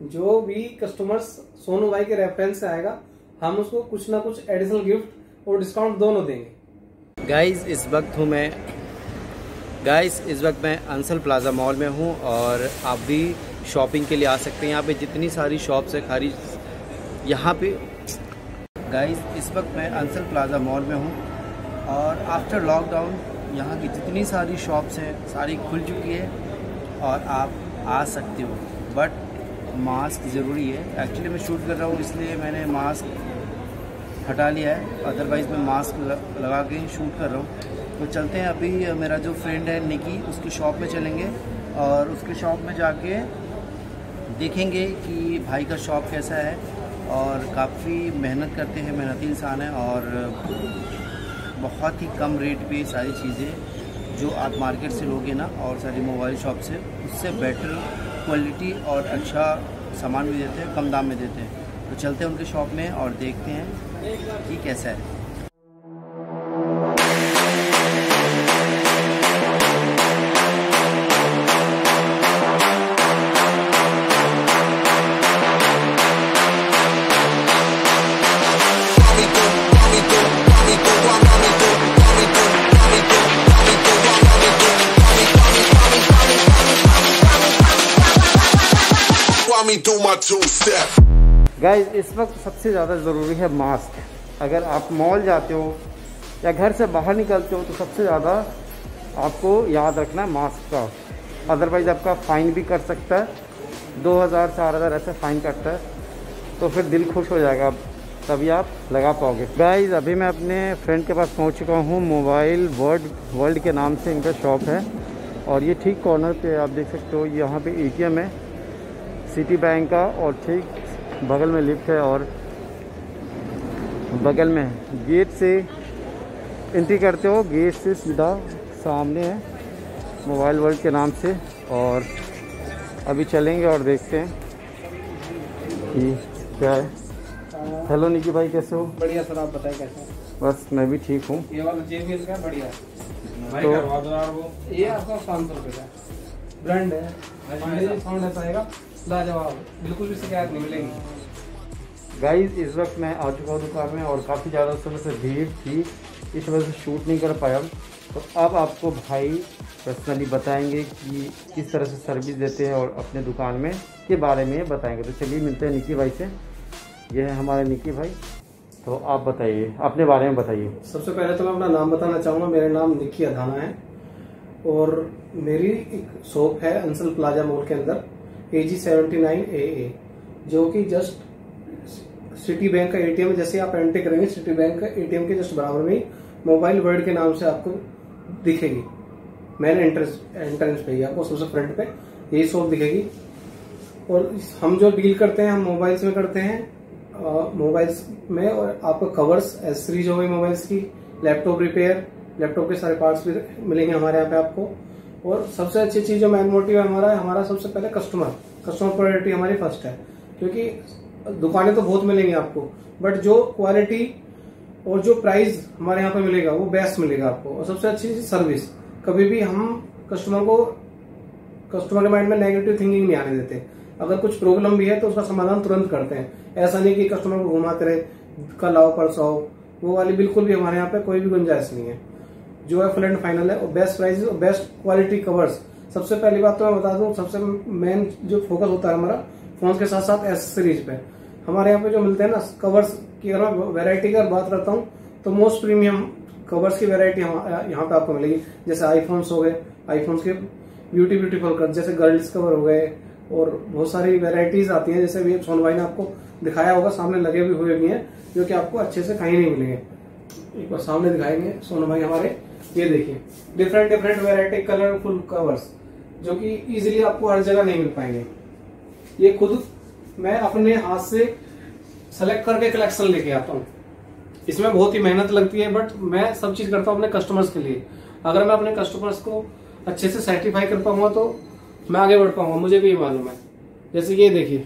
जो भी कस्टमर्स सोनू भाई के रेफरेंस से आएगा हम उसको कुछ ना कुछ एडिशनल गिफ्ट और डिस्काउंट दोनों देंगे। गाइस इस वक्त मैं अंसल प्लाजा मॉल में हूँ और आप भी शॉपिंग के लिए आ सकते हैं। यहाँ पे जितनी सारी शॉप्स है खाली यहाँ पे। गाइस इस वक्त मैं अंसल प्लाजा मॉल में हूँ और आफ्टर लॉकडाउन यहाँ की जितनी सारी शॉप्स हैं सारी खुल चुकी है और आप आ सकते हो, बट मास्क ज़रूरी है। एक्चुअली मैं शूट कर रहा हूँ इसलिए मैंने मास्क हटा लिया है, अदरवाइज़ मैं मास्क लगा के शूट कर रहा हूँ। तो चलते हैं, अभी मेरा जो फ्रेंड है निकी उसकी शॉप में चलेंगे और उसके शॉप में जाके देखेंगे कि भाई का शॉप कैसा है। और काफ़ी मेहनत करते हैं, मेहनती इंसान है और बहुत ही कम रेट पे सारी चीज़ें जो आप मार्केट से लोगे ना और सारी मोबाइल शॉप से, उससे बेटर क्वालिटी और अच्छा सामान भी देते हैं, कम दाम में देते हैं। तो चलते हैं उनके शॉप में और देखते हैं कि कैसा है। गाइस इस वक्त सबसे ज़्यादा ज़रूरी है मास्क। अगर आप मॉल जाते हो या घर से बाहर निकलते हो तो सबसे ज़्यादा आपको याद रखना है मास्क का, अदरवाइज़ आपका फ़ाइन भी कर सकता है। 2000-4000 ऐसे फ़ाइन करता है, तो फिर दिल खुश हो जाएगा, तभी आप लगा पाओगे। गाइस अभी मैं अपने फ्रेंड के पास पहुंच चुका हूं। मोबाइल वर्ल्ड के नाम से इनका शॉप है और ये ठीक कॉर्नर पे आप देख सकते हो। यहाँ पे ATM है सिटी बैंक का और ठीक बगल में लिफ्ट है और बगल में गेट से एंट्री करते हो, गेट से सीधा सामने है मोबाइल वर्ल्ड के नाम से। और अभी चलेंगे और देखते हैं कि क्या है। हेलो निकी भाई, कैसे हो? बढ़िया सर, आप बताएं कैसे? बस मैं भी ठीक हूँ। ये वाला JBL का बढ़िया है भाई, तो करवा दो यार। वो ये आपका 500 रुपये का ब्रांड है, साउंड ऐसा आएगा लाजवाब, बिल्कुल भी शिकायत नहीं मिलेगी। गाइस इस वक्त मैं आ चुका हूँ दुकान में और काफ़ी ज़्यादा उस समय से भीड़ थी, इस वजह से शूट नहीं कर पाया। तो अब आपको भाई पर्सनली बताएंगे कि किस तरह से सर्विस देते हैं और अपने दुकान में के बारे में बताएंगे। तो चलिए मिलते हैं निकी भाई से। ये है हमारे निकी भाई, तो आप बताइए, अपने बारे में बताइए। सबसे पहले तो मैं अपना नाम बताना चाहूँगा। मेरा नाम निकी अधाना है और मेरी एक शॉप है अंसल प्लाजा मॉल के अंदर, AG 79AA, जो कि जस्ट सिटी बैंक का ATM, जैसे आप एंट्री करेंगे सिटी बैंक का ATM के जस्ट बराबर में मोबाइल वर्ल्ड के नाम से आपको दिखेगी। मेन एंट्रेंस पे ही आपको सबसे फ्रंट पे यही शॉप दिखेगी। और हम जो डील करते हैं हम मोबाइल्स में करते हैं, मोबाइल्स में। और आपको कवर्स, एसेसरीज हो गई मोबाइल्स की, लैपटॉप रिपेयर, लैपटॉप के सारे पार्ट्स भी मिलेंगे हमारे यहाँ पे आपको। और सबसे अच्छी चीज जो मेन मोटिव है हमारा सबसे पहले कस्टमर प्रायोरिटी हमारी फर्स्ट है। क्योंकि दुकानें तो बहुत मिलेंगी आपको, बट जो क्वालिटी और जो प्राइस हमारे यहाँ पे मिलेगा वो बेस्ट मिलेगा आपको। और सबसे अच्छी चीज सर्विस। कभी भी हम कस्टमर के माइंड में नेगेटिव थिंकिंग नहीं आने देते। अगर कुछ प्रॉब्लम भी है तो उसका समाधान तुरंत करते हैं। ऐसा नहीं कि कस्टमर को घुमाते रहे, कल आओ परसों आओ, वो वाली बिल्कुल भी हमारे यहाँ पे कोई भी गुंजाइश नहीं है। जो है फुल एंड फाइनल है और बेस्ट प्राइस और बेस्ट क्वालिटी कवर्स। सबसे पहली बात तो मैं बता दूं, सबसे मेन जो फोकस होता है हमारा फोन के साथ साथ एसेसरीज पे। हमारे यहाँ पे जो मिलते हैं ना कवर्स की, अगर मैं वैरायटी की बात करता हूँ तो मोस्ट प्रीमियम कवर्स की वैरायटी यहाँ पे आपको मिलेगी। जैसे आईफोन्स हो गए, आईफोन्स के ब्यूटीफुल कवर, जैसे गर्ल्स कवर हो गए और बहुत सारी वैरायटीज आती है। जैसे अभी सोनू भाई ने आपको दिखाया होगा, सामने लगे भी हुए भी हैं जो कि आपको अच्छे से कहीं नहीं मिलेंगे। एक बार सामने दिखाएंगे सोनू भाई हमारे, ये देखिए डिफरेंट वैरायटी कलरफुल कवर्स जो कि इजीली आपको हर जगह नहीं मिल पाएंगे। ये खुद मैं अपने हाथ से सेलेक्ट करके कलेक्शन लेके आता हूँ। इसमें बहुत ही मेहनत लगती है, बट मैं सब चीज करता हूँ अपने कस्टमर्स के लिए। अगर मैं अपने कस्टमर्स को अच्छे से सेटिस्फाई कर पाऊंगा तो मैं आगे बढ़ पाऊंगा, मुझे भी मालूम है। जैसे ये देखिए,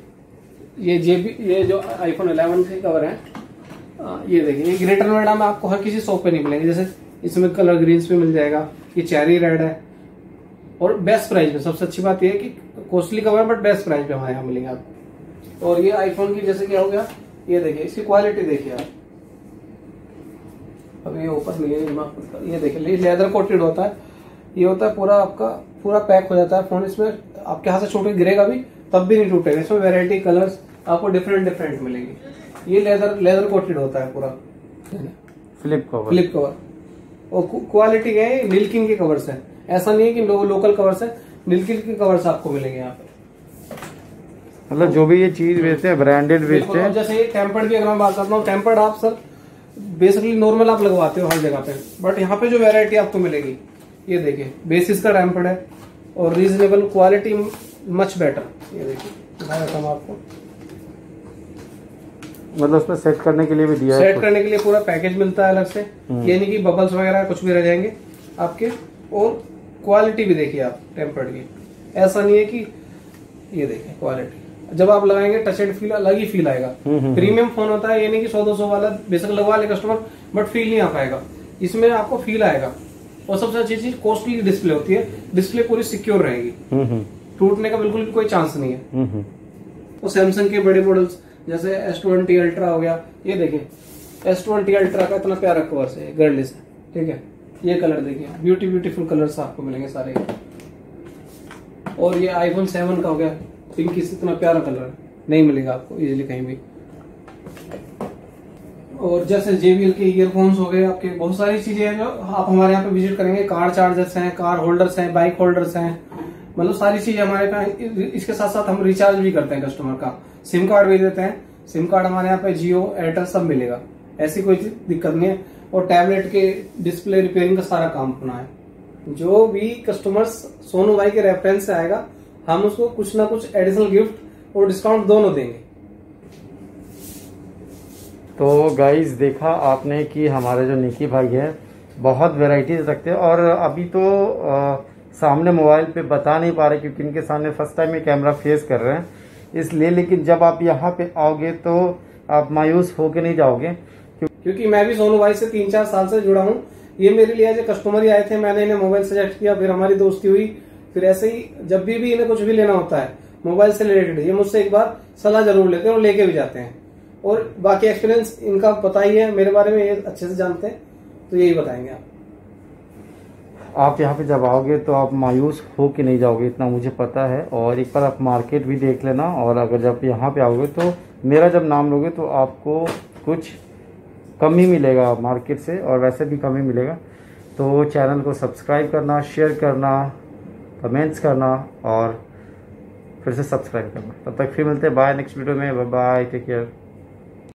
ये जो iPhone 11 के कवर है, ये देखिए, ये ग्रेटर नोएडा में आपको हर किसी शॉप पे नहीं मिलेंगे। जैसे इसमें कलर ग्रीन्स में मिल जाएगा, ये चेरी रेड है और बेस्ट प्राइस में। सबसे अच्छी बात यह है कि कॉस्टली कवर है बट बेस्ट प्राइस पे हमारे यहाँ मिलेंगे आपको। और ये आईफोन की जैसे क्या हो गया, ये देखिए इसकी क्वालिटी देखिए आप। अब ये ऊपर नहीं है, ये देखिए लेदर कोटेड होता है, ये होता है पूरा आपका पूरा पैक हो जाता है फोन। इसमें आपके हाथ से छूट के गिरेगा भी तब भी नहीं टूटेगा। इसमें वैरायटी कलर्स आपको डिफरेंट मिलेंगी। ये लेदर कोटेड होता है पूरा फ्लिप कवर। और क्वालिटी क्या है, निल्किन के कवर्स है, ऐसा नहीं है कि लोकल कवर्स है, निल्किन के कवर्स आपको मिलेंगे यहाँ पे। मतलब जो भी ये चीज बेचते हैं ब्रांडेड बेचते हैं। जैसे ये टेम्पर्ड की अगर मैं बात करता हूँ, टेम्पर्ड आप सर बेसिकली नॉर्मल आप लगवाते हो हर जगह पे, बट यहाँ पे जो वैरायटी आपको मिलेगी, ये देखिए बेसिस का टेम्पर्ड है और रीजनेबल क्वालिटी मच बेटर। ये देखिए मैं बताऊँ आपको, मतलब उसमें सेट करने के लिए भी दिया है, सेट करने के लिए पूरा पैकेज मिलता है अलग से। ये नहीं कि बबल्स वगैरह कुछ भी रह जाएंगे आपके। और क्वालिटी भी देखिए आप टेम्पर्ड की, ऐसा नहीं है कि ये देखिए क्वालिटी जब आप लगाएंगे टच एंड फील अलग ही फील आएगा। प्रीमियम फोन होता है, ये नहीं कि 100-200 वाला बेशक लगवा ले कस्टमर बट फील नहीं आ पाएगा, इसमें आपको फील आएगा। और सबसे अच्छी चीज कॉस्टली डिस्प्ले होती है, डिस्प्ले पूरी सिक्योर रहेगी, टूटने का बिल्कुल भी कोई चांस नहीं है। और सैमसंग के बड़े मॉडल्स जैसे S20 अल्ट्रा हो गया, ये देखिए S20 अल्ट्रा का इतना प्यारा कवर है, गर्लिश है, ठीक है। ये कलर देखिए ब्यूटीफुल कलर्स आपको मिलेंगे सारे। और ये iPhone 7 का हो गया, पिंक इतना प्यारा कलर नहीं मिलेगा आपको इजीली कहीं भी। और जैसे JBL के ईयरफोन्स हो गए आपके, बहुत सारी चीजें हैं जो आप हमारे यहाँ पे विजिट करेंगे। कार चार्जर्स हैं, कार होल्डर्स हैं, बाइक होल्डर्स हैं, मतलब सारी चीजें हमारे पास। इसके साथ साथ हम रिचार्ज भी करते हैं कस्टमर का, सिम कार्ड भी देते हैं। सिम कार्ड हमारे यहाँ पे जियो एयरटेल सब मिलेगा, ऐसी कोई दिक्कत नहीं है। और टैबलेट के डिस्प्ले रिपेयरिंग का सारा काम अपना है। जो भी कस्टमर्स सोनू भाई के रेफरेंस से आएगा, हम उसको कुछ ना कुछ एडिशनल गिफ्ट और डिस्काउंट दोनों देंगे। तो गाइस देखा आपने कि हमारे जो निकी भाई है बहुत वेराइटीज रखते हैं। और अभी तो सामने मोबाइल पे बता नहीं पा रहे क्योंकि इनके सामने फर्स्ट टाइम ये कैमरा फेस कर रहे हैं इसलिए, लेकिन जब आप यहाँ पे आओगे तो आप मायूस होके नहीं जाओगे। क्योंकि मैं भी सोनू भाई से 3-4 साल से जुड़ा हूँ। ये मेरे लिए एज ए कस्टमर ही आए थे, मैंने इन्हें मोबाइल सजेस्ट किया, फिर हमारी दोस्ती हुई। फिर ऐसे ही जब भी इन्हें कुछ भी लेना होता है मोबाइल से रिलेटेड, ये मुझसे एक बार सलाह जरूर लेते हैं और लेके भी जाते हैं। और बाकी एक्सपीरियंस इनका पता ही है मेरे बारे में, ये अच्छे से जानते हैं, तो यही बताएंगे आप यहाँ पे जब आओगे तो आप मायूस हो के नहीं जाओगे, इतना मुझे पता है। और एक बार आप मार्केट भी देख लेना। और अगर जब यहाँ पे आओगे तो मेरा जब नाम लोगे तो आपको कुछ कम ही मिलेगा मार्केट से, और वैसे भी कम ही मिलेगा। तो चैनल को सब्सक्राइब करना, शेयर करना, कमेंट्स करना और फिर से सब्सक्राइब करना। तब तक फिर मिलते हैं, बाय नेक्स्ट वीडियो में। Bye, take care.